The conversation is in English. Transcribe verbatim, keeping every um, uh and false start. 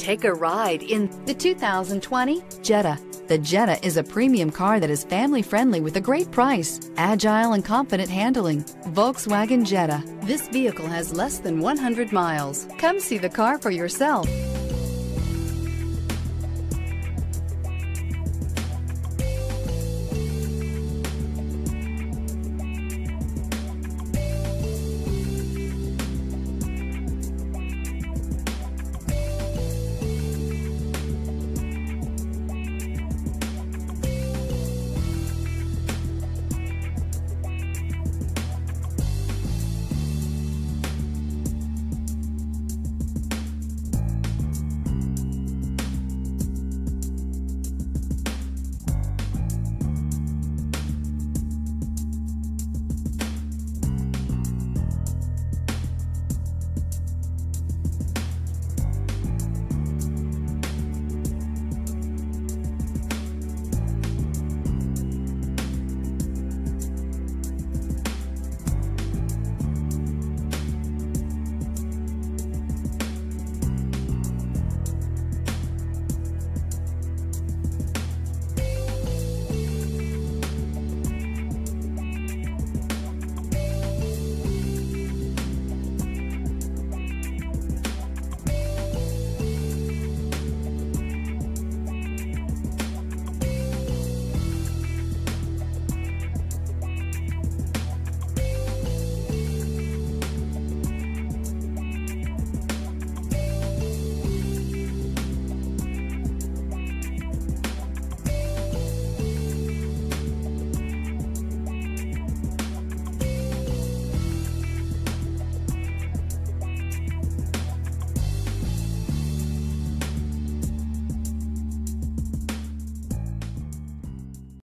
Take a ride in the two thousand twenty Jetta. The Jetta is a premium car that is family-friendly with a great price, agile and confident handling. Volkswagen Jetta. This vehicle has less than one hundred miles. Come see the car for yourself.